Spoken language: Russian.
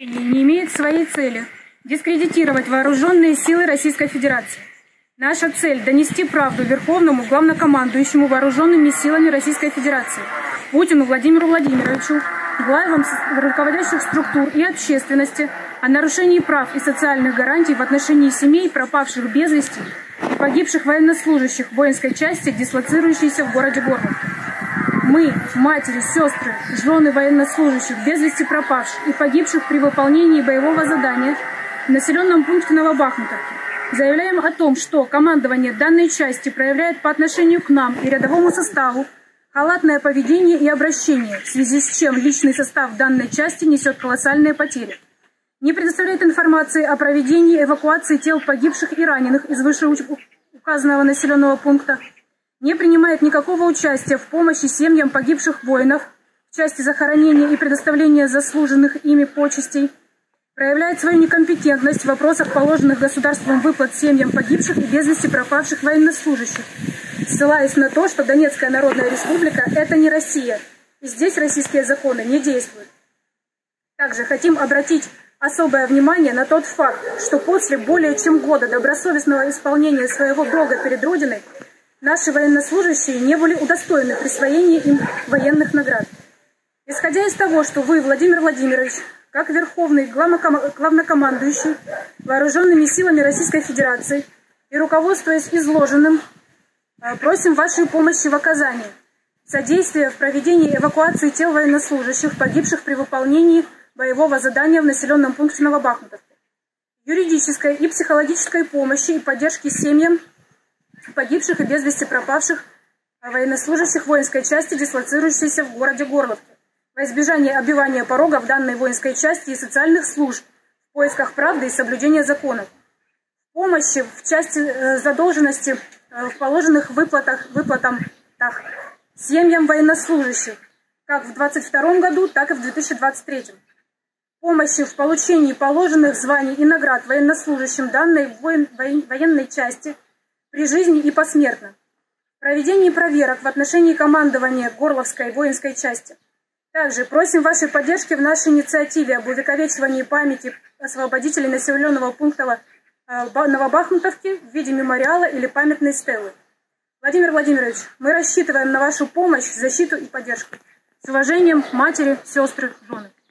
не имеет своей цели дискредитировать вооруженные силы Российской Федерации. Наша цель – донести правду Верховному главнокомандующему вооруженными силами Российской Федерации Путину Владимиру Владимировичу, главам руководящих структур и общественности о нарушении прав и социальных гарантий в отношении семей пропавших без вести и погибших военнослужащих воинской части, дислоцирующейся в городе Горловка. Мы, матери, сестры, жены военнослужащих, без вести пропавших и погибших при выполнении боевого задания в населенном пункте Новобахмутовки, заявляем о том, что командование данной части проявляет по отношению к нам и рядовому составу халатное поведение и обращение, в связи с чем личный состав данной части несет колоссальные потери. Не предоставляет информации о проведении эвакуации тел погибших и раненых из вышеуказанного населенного пункта, не принимает никакого участия в помощи семьям погибших воинов в части захоронения и предоставления заслуженных ими почестей, проявляет свою некомпетентность в вопросах положенных государством выплат семьям погибших и без вести пропавших военнослужащих, ссылаясь на то, что Донецкая Народная Республика – это не Россия, и здесь российские законы не действуют. Также хотим обратить особое внимание на тот факт, что после более чем года добросовестного исполнения своего долга перед Родиной наши военнослужащие не были удостоены присвоения им военных наград. Исходя из того, что вы, Владимир Владимирович, как Верховный главнокомандующий вооруженными силами Российской Федерации и руководствуясь изложенным, просим вашей помощи в оказании содействия в проведении эвакуации тел военнослужащих, погибших при выполнении боевого задания в населенном пункте Новобахмутовке, юридической и психологической помощи и поддержки семьям погибших и без вести пропавших военнослужащих воинской части, дислоцирующейся в городе Горловке, во избежание оббивания порогов данной воинской части и социальных служб в поисках правды и соблюдения законов, помощи в части задолженности в положенных выплатам семьям военнослужащих, как в 2022 году, так и в 2023. Помощи в получении положенных званий и наград военнослужащим данной военной части при жизни и посмертно. Проведение проверок в отношении командования Горловской воинской части. Также просим вашей поддержки в нашей инициативе об увековечивании памяти освободителей населенного пункта Новобахмутовки в виде мемориала или памятной стелы. Владимир Владимирович, мы рассчитываем на вашу помощь, защиту и поддержку. С уважением, матери, сестры, жены.